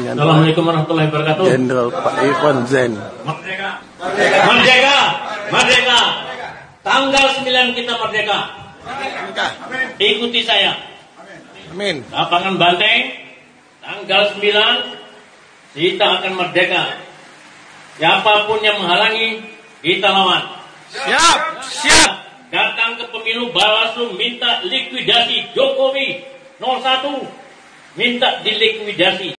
dengan Assalamualaikum warahmatullahi wabarakatuh. Jenderal Pak Irfan Zain. Merdeka. Merdeka. Merdeka. Tanggal 9 kita merdeka. Ikuti saya. Amin. Lapangan Banteng, tanggal 9 kita akan merdeka. Siapapun yang menghalangi, kita lawan. Siap. Siap. Datang ke pemilu, Bawaslu minta likuidasi Jokowi 01. Minta dilikuidasi.